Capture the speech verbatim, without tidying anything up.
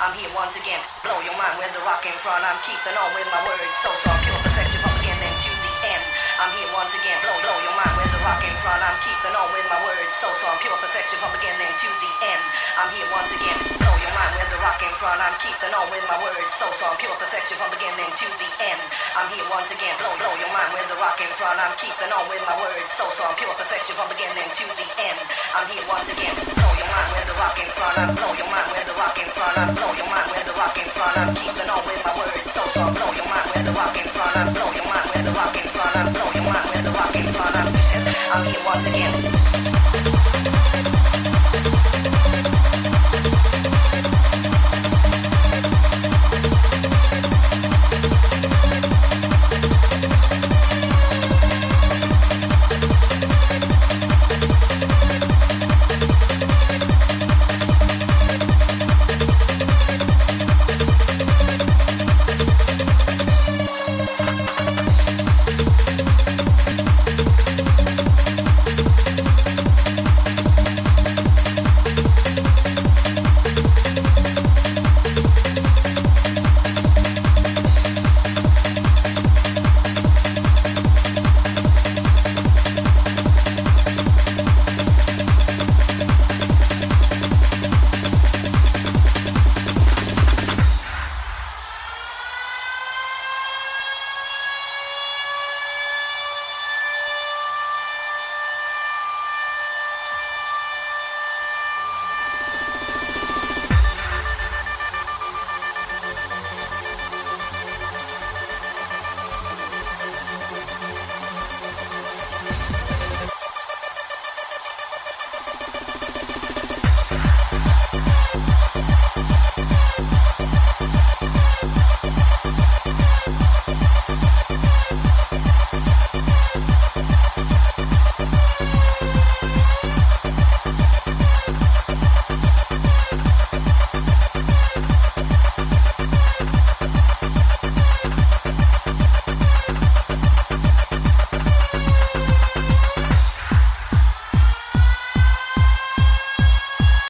I'm here once again, blow your mind with the rock in front. I'm keeping on with my words, so strong, pure perfection from beginning to the end. I'm here once again, blow, blow your mind with the rock in front. I'm keeping on with my words, so strong, pure perfection from beginning to the end. I'm here once again, blow your mind with the rock in front. I'm keeping on with my words, so strong, pure perfection from beginning to the end. I'm here once again, blow, blow your mind with the rock in front. I'm keeping on with my words, so strong, pure perfection from beginning to the end. I'm here once again, blow your mind with the rock in front. I'm blow your mind with the rock in front. I'm blow